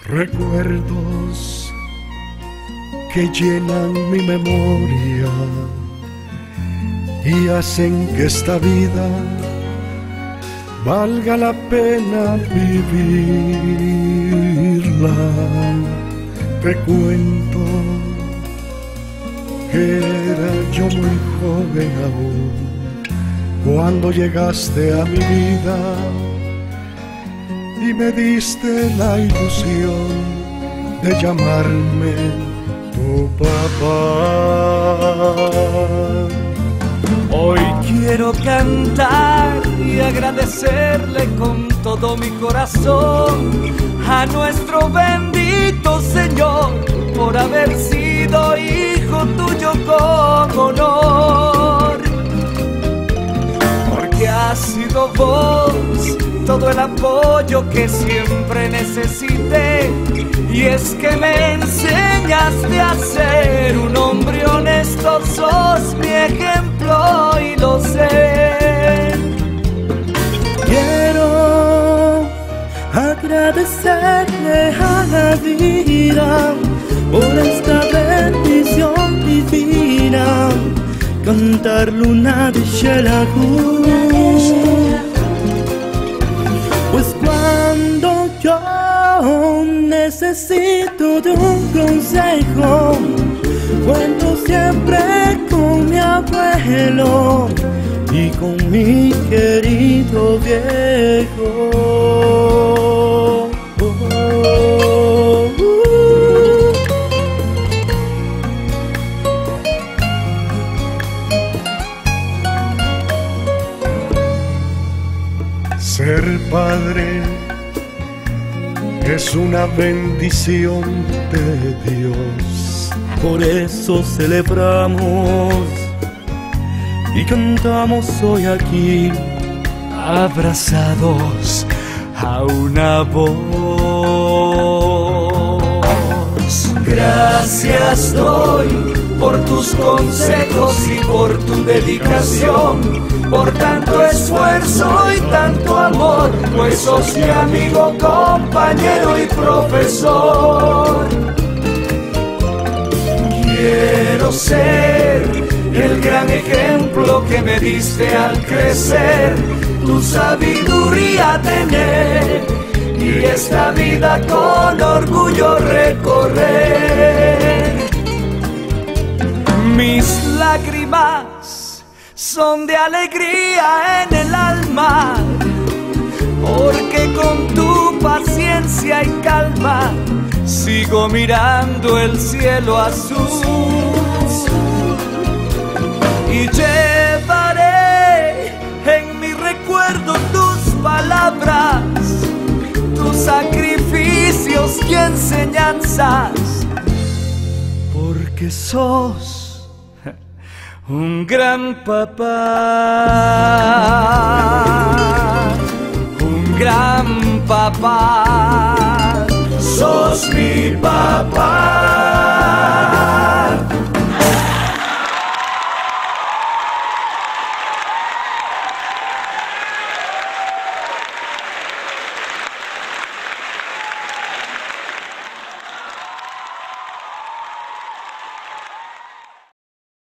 Recuerdos que llenan mi memoria y hacen que esta vida valga la pena vivirla. Te cuento que era yo muy joven aún cuando llegaste a mi vida y me diste la ilusión de llamarme tu papá. Hoy quiero cantar y agradecerle con todo mi corazón a nuestro bendito Señor por haber sido hijo tuyo con honor. Porque has sido vos todo el apoyo que siempre necesité, y es que me enseñaste a ser un hombre honesto, sos mi ejemplo y lo sé. Quiero agradecerle a la vida por esta bendición divina, cantarle una de Shelahu. Pues cuando yo necesito de un consejo, cuento siempre con mi abuelo y con mi querido viejo. Ser padre es una bendición de Dios. Por eso celebramos y cantamos hoy aquí, abrazados a una voz. Gracias doy por tus consejos y por tu dedicación, por tanto esfuerzo y tanto amor, pues sos mi amigo, compañero y profesor. Quiero ser el gran ejemplo que me diste al crecer, tu sabiduría tener y esta vida con orgullo recorrer. Mis lágrimas son de alegría en el alma, porque con tu paciencia y calma sigo mirando el cielo azul. Y llevaré en mi recuerdo tus palabras, tus sacrificios y enseñanzas, porque sos un gran papá, un gran papá, sos mi papá.